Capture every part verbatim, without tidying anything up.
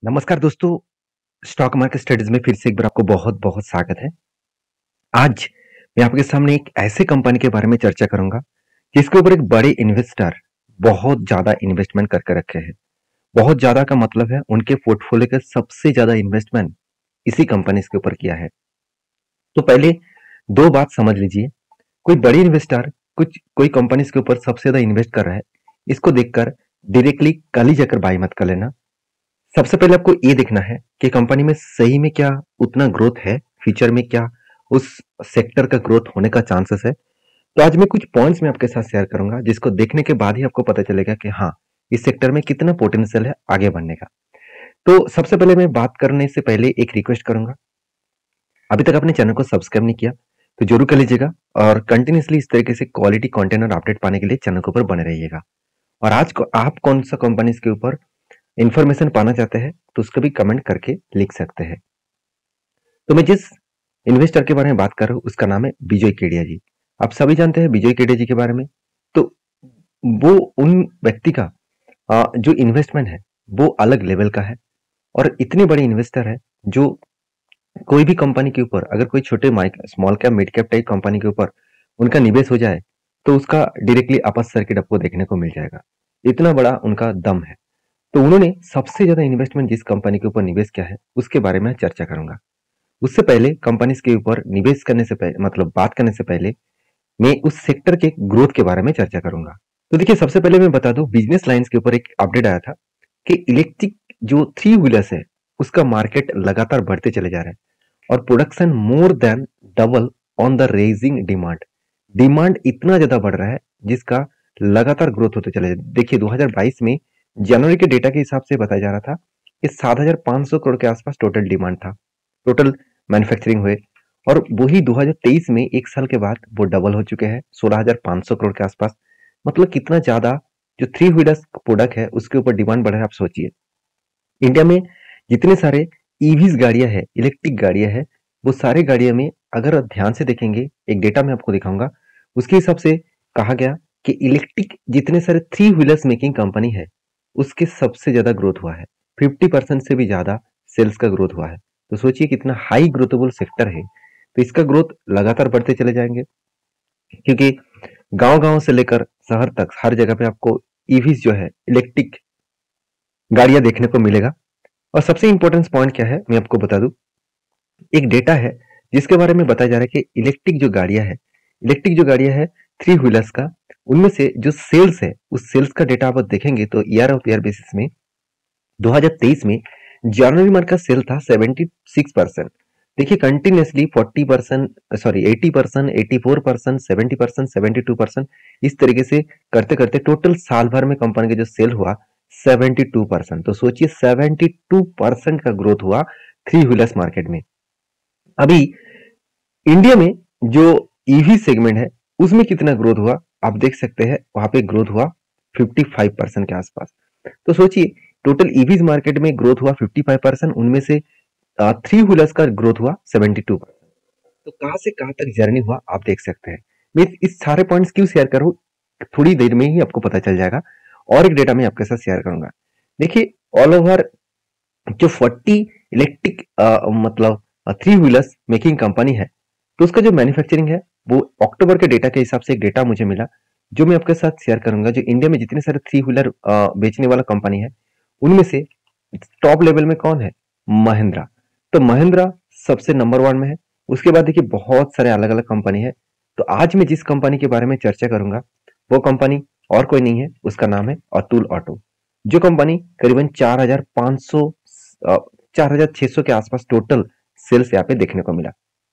नमस्कार दोस्तों, stock market studies में फिर से एक बार आपको बहुत-बहुत स्वागत है। आज मैं आपके सामने एक ऐसे कंपनी के बारे में चर्चा करूँगा, जिसके ऊपर एक बड़े इन्वेस्टर बहुत ज़्यादा इन्वेस्टमेंट करके रखे हैं। बहुत ज़्यादा का मतलब है उनके पोर्टफोलियो का सबसे ज़्यादा इन्वेस्टमेंट इसी कंपनीज़ के ऊपर किया है। तो पहले दो बात समझ लीजिए, कोई बड़ी इन्वेस्टर कुछ कोई कंपनीज़ के ऊपर सबसे ज़्यादा इन्वेस्ट कर रहा है, इसको देखकर डायरेक्टली कल ही जाकर बाय मत कर लेना। सबसे पहले आपको ये देखना है कि कंपनी में सही में क्या उतना ग्रोथ है, फ्यूचर में क्या उस सेक्टर का ग्रोथ होने का चांसेस है। तो आज मैं कुछ पॉइंट्स मैं आपके साथ शेयर करूंगा, जिसको देखने के बाद ही आपको पता चलेगा कि हाँ, इस सेक्टर में कितना पोटेंशियल है आगे बढ़ने का। तो सबसे पहले मैं बात करने से पहले एक रिक्वेस्ट करूंगा, अभी तक अपने चैनल को सब्सक्राइब नहीं किया तो जरूर कर लीजिएगा और कंटिन्यूसली इस तरीके से क्वालिटी कंटेंट और अपडेट पाने के लिए चैनल के ऊपर बने रहिएगा। और आज को आप कौन सा कंपनीज के ऊपर इंफॉर्मेशन पाना चाहते हैं तो उसको भी कमेंट करके लिख सकते हैं। तो मैं जिस इन्वेस्टर के बारे में बात कर रहा हूँ उसका नाम है विजय केडिया जी। आप सभी जानते हैं विजय केडिया जी के बारे में। तो वो उन व्यक्ति का अ, जो इन्वेस्टमेंट है वो अलग लेवल का है और इतने बड़े इन्वेस्टर है जो कोई भी कंपनी के ऊपर अगर कोई छोटे माइक small cap mid cap type company के ऊपर उनका निवेश हो जाए तो उसका डायरेक्टली अपर सर्किट आपको देखने को मिल जाएगा। इतना बड़ा उनका दम है। तो उन्होंने सबसे ज्यादा इन्वेस्टमेंट जिस कंपनी के ऊपर निवेश किया है उसके बारे में चर्चा करूंगा। उससे पहले कंपनीज के ऊपर निवेश करने से पहले मतलब बात करने से पहले मैं उस सेक्टर के ग्रोथ के बारे में चर्चा करूंगा। तो देखिए सबसे पहले मैं बता दूं, बिजनेस लाइंस के ऊपर एक अपडेट आया था कि इलेक्ट्रिक जो थ्री व्हीलर्स है उसका मार्केट लगातार बढ़ते चले जा रहा है और production more than double on the raising demand. Demand इतना ज्यादा बढ़ रहा है जिसका लगातार ग्रोथ होते चले जा। देखिए दो हज़ार बाईस में जनवरी के डेटा के हिसाब से बताया जा रहा था कि सात हज़ार पाँच सौ करोड़ के आसपास टोटल डिमांड था, टोटल मैन्युफैक्चरिंग हुए। और वही दो हज़ार तेईस में एक साल के बाद वो डबल हो चुके हैं सोलह हज़ार पाँच सौ करोड़ के आसपास। मतलब कितना ज्यादा जो थ्री व्हीलर्स प्रोडक्ट है उसके ऊपर डिमांड बढ़ रहा है। आप सोचिए इंडिया में जितने सारे ईवीज गाड़ियां है, इलेक्ट्रिक गाड़ियां है, वो सारे गाड़ियों में अगर आप ध्यान से देखेंगे, एक डेटा मैं आपको दिखाऊंगा उसके हिसाब से कहा गया कि इलेक्ट्रिक जितने सारे थ्री व्हीलर्स मेकिंग कंपनी है उसके सबसे ज्यादा ग्रोथ हुआ है। फिफ्टी परसेंट से भी ज्यादा सेल्स का ग्रोथ हुआ है। तो सोचिए कितना हाई ग्रोथेबल सेक्टर है। तो इसका ग्रोथ लगातार बढ़ते चले जाएंगे क्योंकि गांव गांव से लेकर शहर तक हर जगह पे आपको ईवीज जो है इलेक्ट्रिक गाड़ियां देखने को मिलेगा। और सबसे इंपॉर्टेंट पॉइंट क्या है मैं आपको बता दूं, एक डेटा है जिसके बारे में बताया जा रहा है कि इलेक्ट्रिक जो गाड़ियां है इलेक्ट्रिक जो गाड़ियां है थ्री व्हीलर्स का, उनमें से जो सेल्स है उस सेल्स का डेटा आप देखेंगे तो ईयर ऑफ ईयर बेसिस में दो हज़ार तेईस में जनवरी मंथ का सेल था छिहत्तर परसेंट। देखिए कंटिन्यूसली चालीस परसेंट सॉरी अस्सी परसेंट चौरासी परसेंट सत्तर परसेंट बहत्तर परसेंट इस तरीके से करते करते टोटल साल भर में कंपनी का जो सेल हुआ बहत्तर परसेंट। तो सोचिए बहत्तर परसेंट का ग्रोथ हुआ थ्री व्हीलर्स मार्केट में। अभी इंडिया में जो ईवी सेगमेंट है उसमें कितना ग्रोथ हुआ आप देख सकते हैं, वहां पे ग्रोथ हुआ पचपन परसेंट के आसपास। तो सोचिए टोटल ईवीज मार्केट में ग्रोथ हुआ पचपन परसेंट, उनमें से थ्री व्हीलर्स का ग्रोथ हुआ बहत्तर परसेंट। तो कहां से कहां तक जर्नी हुआ आप देख सकते हैं। मैं इस सारे पॉइंट्स क्यों शेयर करूं, थोड़ी देर में ही आपको पता चल जाएगा। और एक डेटा मैं आपके साथ शेयर करूंगा। देखिए ऑल ओवर जो चालीस इलेक्ट्रिक मतलब थ्री व्हीलर्स मेकिंग कंपनी है तो उसका जो मैन्युफैक्चरिंग है वो अक्टूबर के डेटा के हिसाब से एक डेटा मुझे मिला जो मैं आपके साथ शेयर करूंगा। जो इंडिया में जितने सारे थ्री व्हीलर बेचने वाला कंपनी है उनमें से टॉप लेवल में कौन है, महिंद्रा। तो महिंद्रा सबसे नंबर वन में है। उसके बाद देखिए बहुत सारे अलग अलग कंपनी है। तो आज मैं जिस कंपनी के बारे में चर्चा करूंगा वो कंपनी और कोई नहीं है, उसका नाम है अतुल ऑटो। जो कंपनी करीबन चार हजार पांच सौ चार हजार छह सौ के आसपास टोटल सेल्स यहाँ पे देखने को मिला।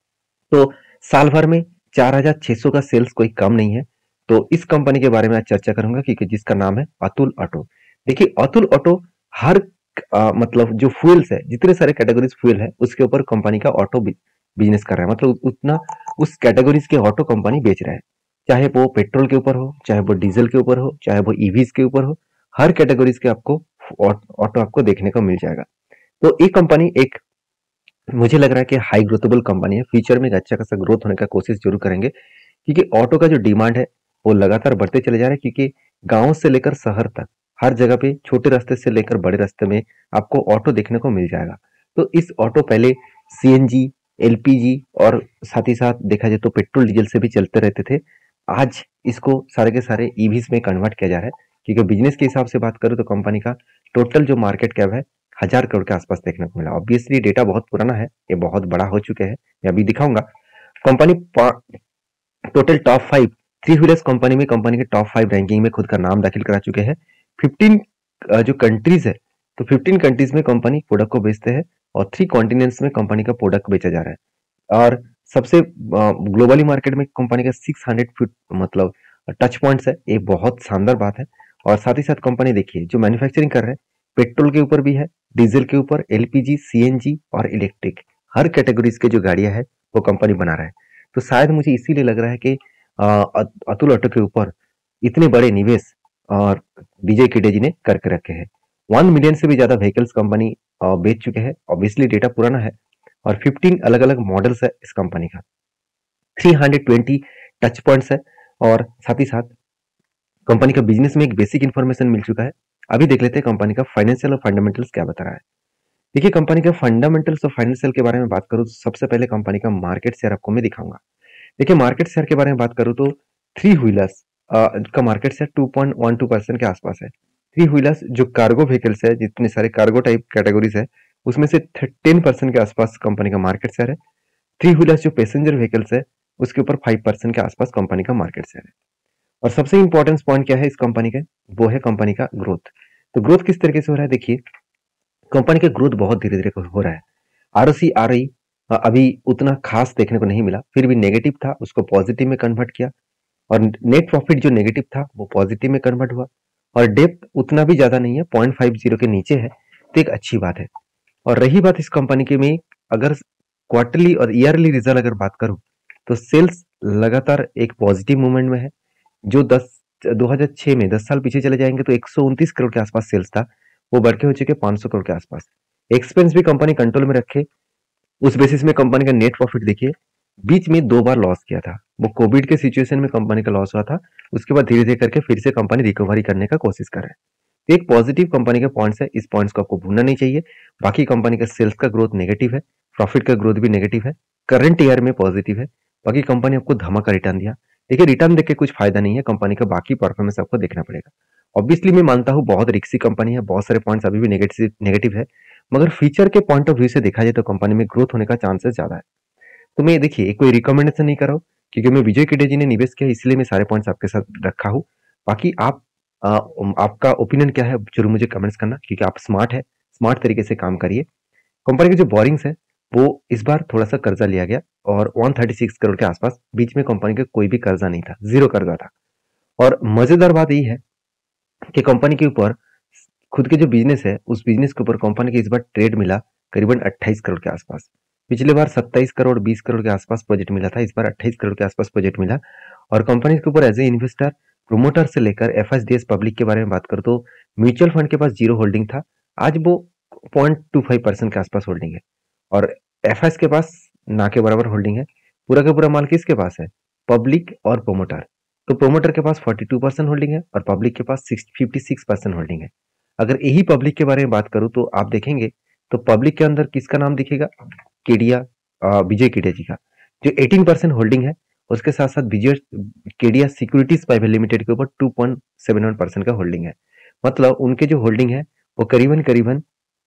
तो साल भर में चार हजार छह सौ का सेल्स कोई कम नहीं है। तो इस कंपनी के बारे में आज चर्चा करूंगा क्योंकि जिसका नाम है अतुल ऑटो। देखिए अतुल ऑटो हर आ, मतलब जो फ्यूल्स है, जितने सारे कैटेगरीज फ्यूल है उसके ऊपर कंपनी का ऑटो बिजनेस कर रहा है। मतलब उतना उस कैटेगरीज के ऑटो कंपनी बेच रहा है, चाहे वो पेट्रोल के ऊपर हो, चाहे वो डीजल के ऊपर हो, चाहे वो ईवीज के ऊपर हो, हर कैटेगरीज के आपको ऑटो आपको देखने को मिल जाएगा। तो एक कंपनी एक मुझे लग रहा है कि हाई ग्रोथेबल कंपनी है। फ्यूचर में एक अच्छा खासा ग्रोथ होने का कोशिश जरूर करेंगे क्योंकि ऑटो का जो डिमांड है वो लगातार बढ़ते चले जा रहा है क्योंकि गांव से लेकर शहर तक हर जगह पे छोटे रास्ते से लेकर बड़े रास्ते में आपको ऑटो देखने को मिल जाएगा। तो इस ऑटो पहले सीएनजी, एलपीजी और साथ ही साथ देखा जाए तो पेट्रोल डीजल से भी चलते रहते थे। आज इसको सारे के सारे ईवीज में कन्वर्ट किया जा रहा है, क्योंकि बिजनेस के हिसाब से बात करूं तो कंपनी का टोटल जो मार्केट कैप है हजार करोड़ के आसपास देखने को मिला। ऑब्वियसली डेटा बहुत पुराना है, ये बहुत बड़ा हो चुके हैं, मैं अभी दिखाऊंगा। Company total top five three wheelers company में कंपनी के टॉप फाइव रैंकिंग में खुद का नाम दाखिल करा चुके हैं। फिफ्टीन जो कंट्रीज है, तो फिफ्टीन कंट्रीज में कंपनी प्रोडक्ट को बेचते हैं और थ्री कॉन्टिनेंट्स में कंपनी का प्रोडक्ट बेचा जा रहा है। और सबसे ग्लोबली मार्केट में कंपनी का सिक्स हंड्रेड फीट मतलब टच पॉइंट्स है, ये बहुत शानदार बात है। और साथ ही साथ कंपनी देखिए जो मैन्युफैक्चरिंग कर रहे हैं, पेट्रोल के ऊपर भी है, डीजल के ऊपर, एलपीजी, सीएनजी और इलेक्ट्रिक, हर कैटेगरीज के जो गाड़ियां है वो कंपनी बना रहा है। तो शायद मुझे इसीलिए लग रहा है कि अतुल ऑटो के ऊपर इतने बड़े निवेश और विजय किडे जी ने करके रखे हैं। वन मिलियन से भी ज्यादा व्हीकल्स कंपनी बेच चुके हैं। ऑब्वियसली डेटा पुराना है और फिफ्टीन अलग अलग मॉडल्स है इस कंपनी का, three hundred twenty touch points है और साथ ही साथ कंपनी का बिजनेस में एक बेसिक इन्फॉर्मेशन मिल चुका है। अभी देख लेते हैं कंपनी का फाइनेंशियल और फंडामेंटल्स क्या बता रहा है। देखिए कंपनी का फंडामेंटल्स और फाइनेंशियल के बारे में बात करूं तो सबसे पहले कंपनी का मार्केट शेयर आपको मैं दिखाऊंगा। देखिए मार्केट शेयर के बारे में बात करूं तो थ्री व्हीलर्स का market share two point one two percent के आसपास है। थ्री व्हीलर्स जो कार्गो व्हीकल्स है, जितने सारे कार्गो टाइप कैटेगरीज है, उसमें से टेन परसेंट के आसपास कंपनी का मार्केट शेयर है। थ्री व्हीलर्स जो पैसेंजर व्हीकल्स है उसके ऊपर फाइव परसेंट के आसपास कंपनी का मार्केट शेयर है। और सबसे इंपॉर्टेंट पॉइंट क्या है इस कंपनी के, वो है कंपनी का ग्रोथ। तो ग्रोथ किस तरीके से हो रहा है, देखिए कंपनी का ग्रोथ बहुत धीरे धीरे हो रहा है। आरओसी आ रही अभी उतना खास देखने को नहीं मिला, फिर भी नेगेटिव था उसको पॉजिटिव में कन्वर्ट किया, और नेट प्रॉफिट जो नेगेटिव था वो पॉजिटिव में कन्वर्ट हुआ, और डेप्थ उतना भी ज्यादा नहीं है, पॉइंट फाइव जीरो के नीचे है, तो एक अच्छी बात है। और रही बात इस कंपनी के में, अगर क्वार्टरली और ईयरली रिजल्ट अगर बात करूं तो सेल्स लगातार एक पॉजिटिव मूवमेंट में है। जो दस दो हज़ार छह में दस साल पीछे चले जाएंगे तो एक सौ उनतीस करोड़ के आसपास सेल्स था, वो बढ़ के हो चुके पांच सौ करोड़ के आसपास। एक्सपेंस भी कंपनी कंट्रोल में रखे, उस बेसिस में कंपनी का नेट प्रॉफिट देखिए बीच में दो बार लॉस किया था, वो कोविड के सिचुएशन में कंपनी का लॉस हुआ था, उसके बाद धीरे धीरे करके फिर से कंपनी रिकवरी करने का कोशिश कर रहा है। एक पॉजिटिव कंपनी के पॉइंट्स है, इस पॉइंट्स को आपको भूलना नहीं चाहिए। बाकी कंपनी का सेल्स का ग्रोथ नेगेटिव है, प्रॉफिट का ग्रोथ भी नेगेटिव है, करंट ईयर में पॉजिटिव है, बाकी कंपनी आपको धमाका रिटर्न दिया। देखिए रिटर्न देख के कुछ फायदा नहीं है, कंपनी का बाकी परफॉर्मेंस आपको देखना पड़ेगा। ऑब्वियसली मैं मानता हूँ बहुत रिक्सी कंपनी है, बहुत सारे पॉइंट्स अभी भी नेगेटिव नेगेटिव है, मगर फ्यूचर के पॉइंट ऑफ व्यू से देखा जाए तो कंपनी में ग्रोथ होने का चांसेस ज्यादा है। तो मैं देखिए कोई रिकमेंडेशन नहीं कर रहा हूँ, क्योंकि मैं विजय किडे जी ने निवेश किया इसलिए मैं सारे पॉइंट्स आपके साथ रखा हूँ। बाकी आप आ, आपका ओपिनियन क्या है जरूर मुझे कमेंट्स करना, क्योंकि आप स्मार्ट है, स्मार्ट तरीके से काम करिए। कंपनी के जो बोरिंग्स है वो इस बार थोड़ा सा कर्जा लिया गया और एक सौ छत्तीस करोड़ के आसपास, बीच में कंपनी का कोई भी कर्जा नहीं था, जीरो कर्जा था। और मजेदार बात यही है कि कंपनी के ऊपर खुद के जो बिजनेस है उस बिजनेस के ऊपर कंपनी के इस बार ट्रेड मिला करीबन अट्ठाईस करोड़ के आसपास। पिछले बार सत्ताईस करोड़ बीस करोड़ के आसपास प्रोजेक्ट मिला था, इस बार अट्ठाईस करोड़ के आसपास प्रोजेक्ट मिला। और कंपनी के ऊपर एज ए इन्वेस्टर, प्रोमोटर से लेकर एफएसडीएस पब्लिक के बारे में बात करो तो म्यूचुअल फंड के पास जीरो होल्डिंग था, आज वो पॉइंट टू फाइव परसेंट के आसपास होल्डिंग है। और एफएस के पास ना के बराबर होल्डिंग है। पूरा का पूरा माल किसके पास है, पब्लिक और प्रोमोटर। तो प्रोमोटर के पास बयालीस परसेंट होल्डिंग है और पब्लिक के पास छप्पन परसेंट होल्डिंग है। अगर यही पब्लिक के बारे में बात करूं तो आप देखेंगे तो पब्लिक के अंदर किसका नाम दिखेगा, केडिया, विजय केडिया जी का जो अठारह परसेंट होल्डिंग है। उसके साथ साथ Vijay Kedia securities private limited के ऊपर two point seven one percent का होल्डिंग है। मतलब उनके जो होल्डिंग है वो करीबन करीबन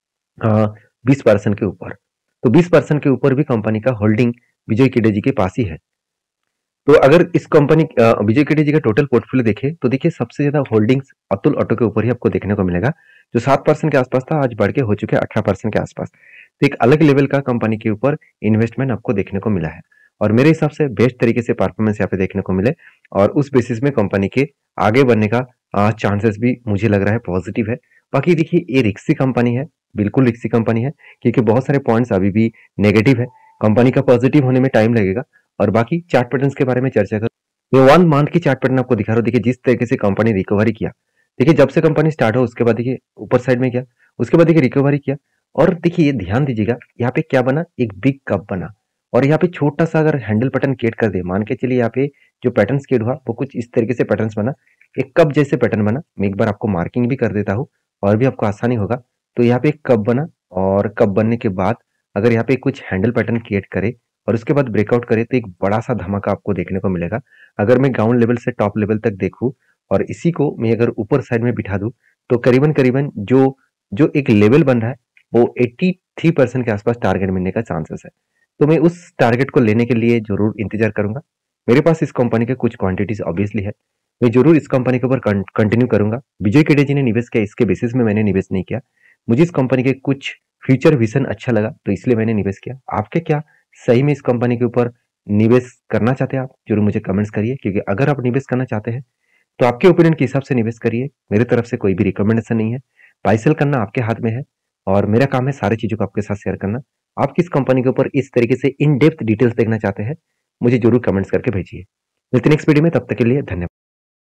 बीस परसेंट के ऊपर। तो बीस परसेंट के ऊपर भी कंपनी का होल्डिंग विजय केडिया जी के पास ही है। तो अगर इस कंपनी विजय केडिया जी का टोटल पोर्टफोलियो देखें तो देखिए सबसे ज्यादा होल्डिंग्स अतुल ऑटो के ऊपर ही आपको देखने को मिलेगा, जो सात परसेंट के आसपास था, आज बढ़ के हो चुके अठारह परसेंट के आसपास। तो एक अलग लेवल का कंपनी के ऊपर इन्वेस्टमेंट आपको देखने को मिला है और मेरे हिसाब से बेस्ट तरीके से परफॉर्मेंस यहाँ पे देखने को मिले और उस बेसिस में कंपनी के आगे बढ़ने का चांसेस भी मुझे लग रहा है पॉजिटिव है। बाकी देखिए ये रिक्सी कंपनी है, बिल्कुल रिक्सी कंपनी है, क्योंकि बहुत सारे पॉइंट्स अभी भी नेगेटिव है, कंपनी का पॉजिटिव होने में टाइम लगेगा। और बाकी चार्ट पैटर्न्स के बारे में चर्चा कर, मैं वन मंथ की चार्ट पैटर्न आपको दिखा रहा हूँ। देखिए जिस तरीके से कंपनी रिकवरी किया, देखिए जब से कंपनी स्टार्ट हो उसके बाद देखिए ऊपर साइड में गया, उसके बाद देखिए रिकवरी किया और देखिए ये ध्यान दीजिएगा यहाँ पे क्या बना, एक बिग कप बना और यहाँ पे छोटा सा अगर हैंडल बटन क्रिएट कर दे, मान के चलिए यहाँ पे जो पैटर्न स्केड हुआ वो कुछ इस तरीके से पैटर्न्स बना, एक कप जैसे पैटर्न बना। मैं एक बार आपको मार्किंग भी कर देता हूँ और भी आपको आसानी होगा। तो यहाँ पे एक कप बना और कप बनने के बाद अगर यहाँ पे कुछ हैंडल पैटर्न क्रिएट करे और उसके बाद ब्रेकआउट करे तो एक बड़ा सा धमाका आपको देखने को मिलेगा। अगर मैं ग्राउंड लेवल से टॉप लेवल तक देखूँ और इसी को मैं अगर ऊपर साइड में बिठा दूं तो करीबन करीबन जो जो एक लेवल बन रहा है वो तिरासी परसेंट के आसपास टारगेट मिलने का चांसेस है। तो मैं उस टारगेट को लेने के लिए जरूर इंतजार करूंगा। मेरे पास इस कंपनी के कुछ क्वांटिटीज ऑब्वियसली है, मैं जरूर इस कंपनी के ऊपर कंटिन्यू करूंगा। विजय केडिया जी ने निवेश किया, इसके बेसिस में मैंने निवेश नहीं किया। मुझे इस कंपनी के कुछ फ्यूचर विजन अच्छा लगा तो इसलिए मैंने निवेश किया। आपके क्या सही में इस कंपनी के ऊपर निवेश करना चाहते हैं आप, जरूर मुझे कमेंट्स करिए। क्योंकि अगर आप निवेश करना चाहते हैं तो आपके ओपिनियन के हिसाब से निवेश करिए। मेरी तरफ से कोई भी रिकमेंडेशन नहीं है, बाय सेल करना आपके हाथ में है और मेरा काम है सारी चीजों को आपके साथ शेयर करना। आप किस कंपनी के ऊपर इस तरीके से इन डेप्थ डिटेल्स देखना चाहते हैं मुझे जरूर कमेंट्स करके भेजिए। मिलते हैं नेक्स्ट वीडियो में, तब तक के लिए धन्यवाद।